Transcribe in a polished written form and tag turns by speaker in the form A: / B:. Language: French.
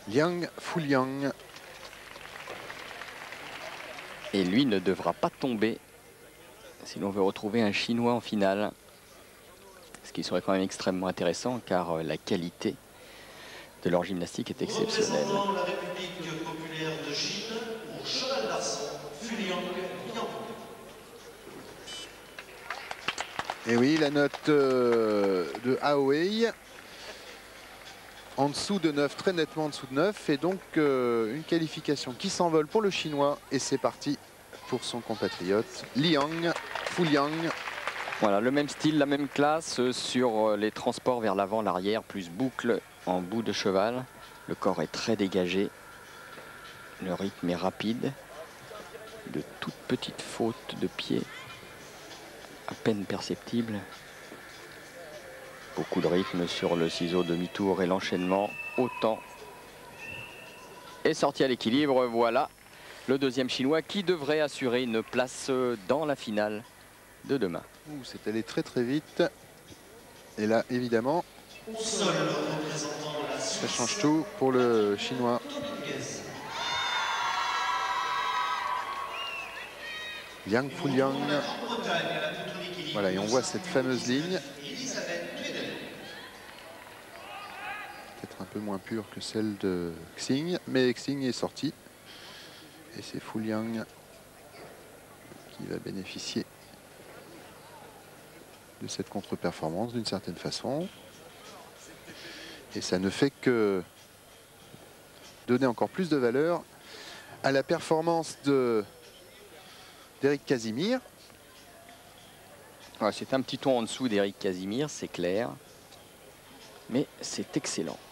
A: Liang Fuliang.
B: Et lui ne devra pas tomber si l'on veut retrouver un Chinois en finale. Ce qui serait quand même extrêmement intéressant car la qualité de leur gymnastique est exceptionnelle.
C: Représentant la République populaire de Chine au cheval d'arçon, Fuliang Liang.
A: Et oui, la note de Aoi. En dessous de 9, très nettement en dessous de 9. Et donc une qualification qui s'envole pour le Chinois. Et c'est parti pour son compatriote Liang Fuliang.
B: Voilà, le même style, la même classe sur les transports vers l'avant, l'arrière, plus boucle en bout de cheval. Le corps est très dégagé. Le rythme est rapide. De toutes petites fautes de pied, à peine perceptibles. Beaucoup de rythme sur le ciseau demi-tour et l'enchaînement au temps. Et sorti à l'équilibre, voilà le deuxième Chinois qui devrait assurer une place dans la finale de demain.
A: C'est allé très très vite. Et là, évidemment,
C: Seul représentant la Suisse.
A: ça change tout pour le Chinois. Liang Fuliang. Voilà, et on voit cette fameuse ligne. Peut-être un peu moins pure que celle de Xing, mais Xing est sorti. Et c'est Fuliang qui va bénéficier de cette contre-performance d'une certaine façon. Et ça ne fait que donner encore plus de valeur à la performance d'Éric Casimir.
B: Ouais, c'est un petit ton en dessous d'Éric Casimir, c'est clair. Mais c'est excellent.